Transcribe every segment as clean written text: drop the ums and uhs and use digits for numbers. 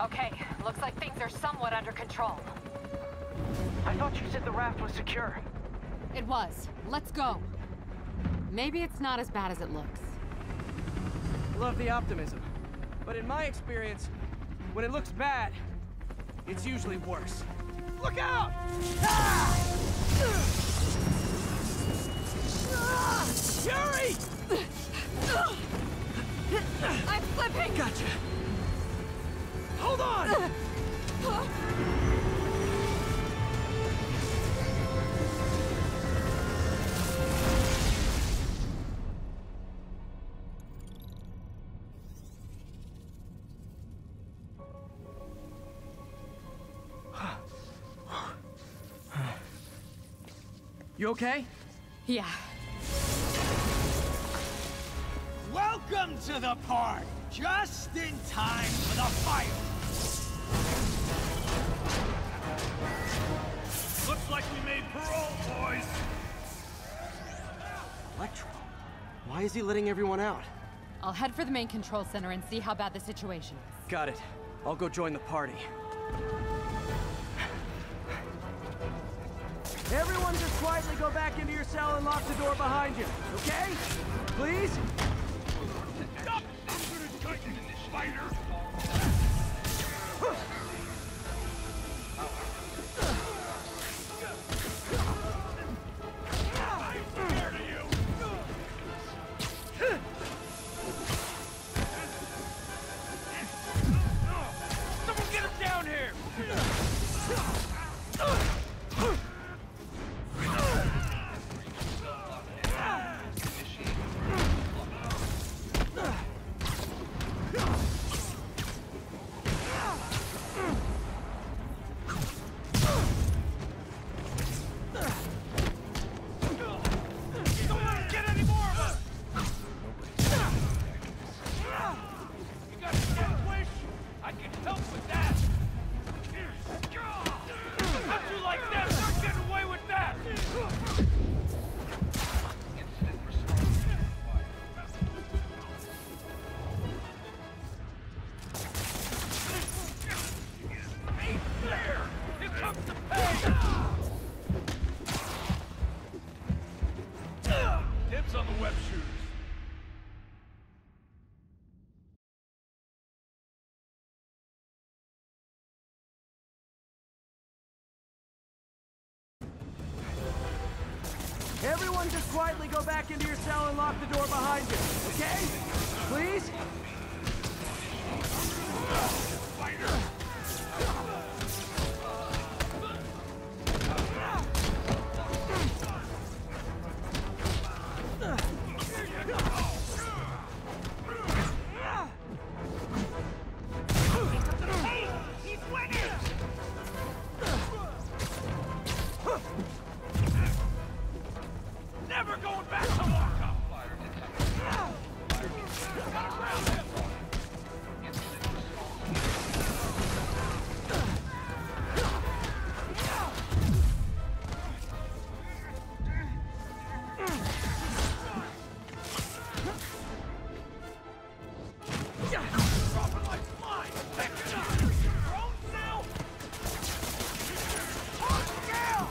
Okay, looks like things are somewhat under control. I thought you said the raft was secure. It was. Let's go. Maybe it's not as bad as it looks. Love the optimism. But in my experience, when it looks bad, it's usually worse. Look out! Ah! Yuri! I'm slipping! Gotcha. Hold on! You okay? Yeah. Welcome to the party! Just in time for the fire! Looks like we made parole, boys! Electro? Why is he letting everyone out? I'll head for the main control center and see how bad the situation is. Got it. I'll go join the party. Everyone just quietly go back into your cell and lock the door behind you, okay? Please? Stop! I'm gonna tighten this spider! I'm scared of you! Someone get him down here! Dibs on the web shooters. Everyone just quietly go back into your cell and lock the door behind you, okay? Please? Never going back to lockup! Dropping like flies! Pick it up! Drones now! Hard down!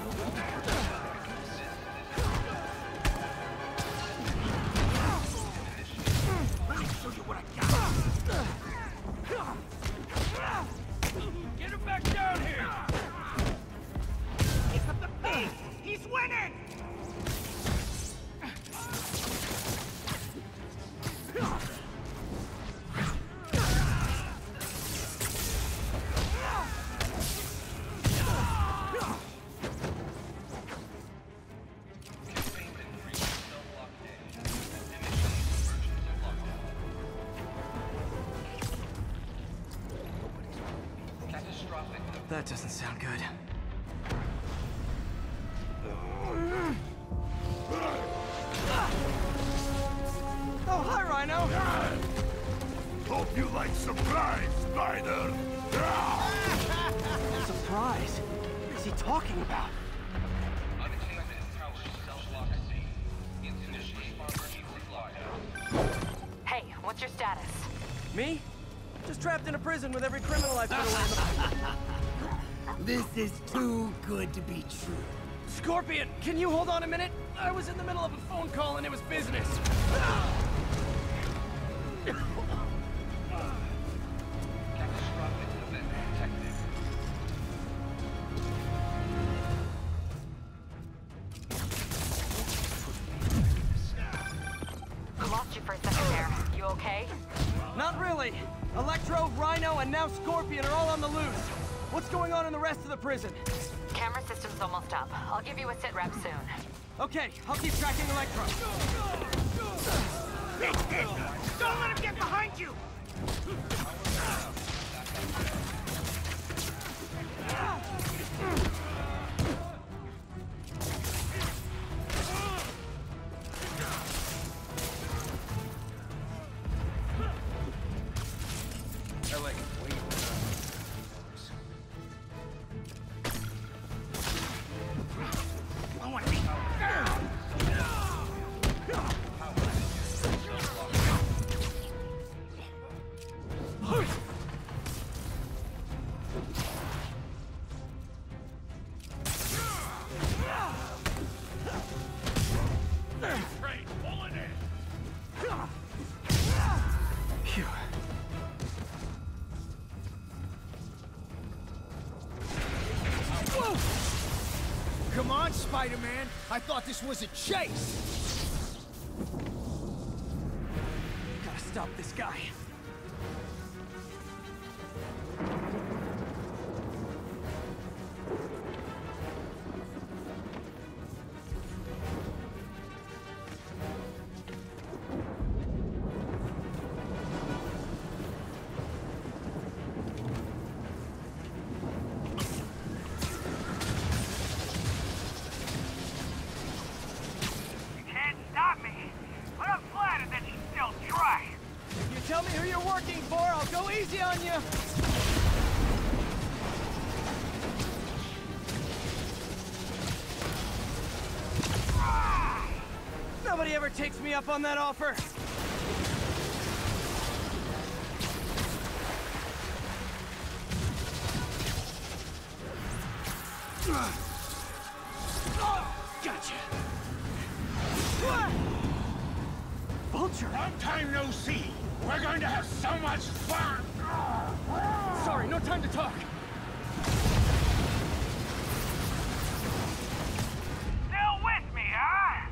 Let me show you what I got! Get him back down here! He's at the pace! He's winning! That doesn't sound good. Oh, hi, Rhino! Hope you like surprise, Spider! Surprise? What is he talking about? Hey, what's your status? Me? Just trapped in a prison with every criminal I've put away. This is too good to be true. Scorpion, can you hold on a minute? I was in the middle of a phone call and it was business. Lost you for a second there. You okay? Not really. Electro, Rhino, and now Scorpion are all on the loose. What's going on in the rest of the prison? Camera system's almost up. I'll give you a sit rep soon. Okay, I'll keep tracking Electro. Don't let him get behind you! Come on, Spider-Man! I thought this was a chase! Gotta stop this guy. Tell me who you're working for, I'll go easy on you! Nobody ever takes me up on that offer! Gotcha! Vulture! Long time no see. We're going to have so much fun! Sorry, no time to talk. Still with me, huh?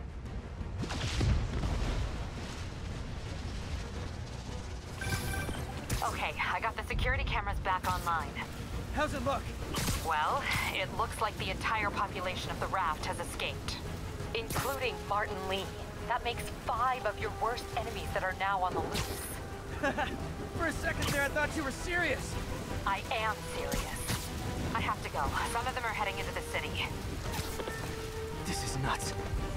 Okay, I got the security cameras back online. How's it look? Well, it looks like the entire population of the raft has escaped, including Martin Lee. That makes 5 of your worst enemies that are now on the loose. For a second there, I thought you were serious. I am serious. I have to go. Some of them are heading into the city. This is nuts.